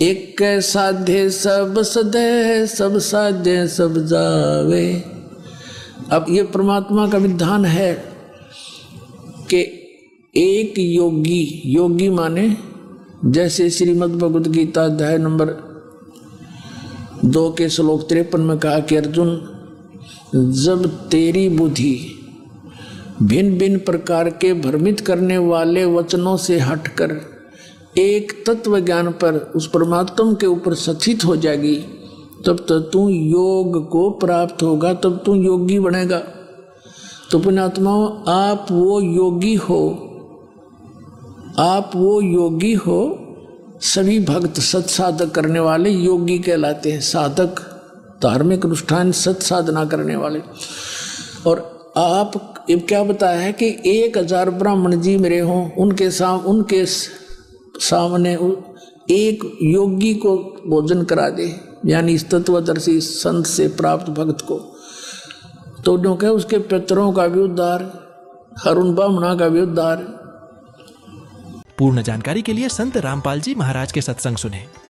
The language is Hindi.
एक साधे सब सदे, सब साधे सब जावे। अब ये परमात्मा का विधान है कि एक योगी, योगी माने जैसे श्रीमद् भगवद गीता अध्याय नंबर 2 के श्लोक 53 में कहा कि अर्जुन, जब तेरी बुद्धि भिन्न भिन्न प्रकार के भ्रमित करने वाले वचनों से हटकर एक तत्व ज्ञान पर, उस परमात्मा के ऊपर स्थित हो जाएगी, तब तो तू योग को प्राप्त होगा, तब तू योगी बनेगा। तो पुण्यात्माओं, आप वो योगी हो, आप वो योगी हो। सभी भक्त सत्साधक करने वाले योगी कहलाते हैं, साधक धार्मिक अनुष्ठान सत साधना करने वाले। और आप क्या बताया है कि 1000 ब्राह्मण जी मेरे हों, उनके सामने एक योगी को भोजन करा दे, यानी इस तत्वदर्शी संत से प्राप्त भक्त को, तो जो कहे उसके पितरों का भी उद्धार, हर उन ब्राह्मणों का भी उद्धार। पूर्ण जानकारी के लिए संत रामपाल जी महाराज के सत्संग सुने।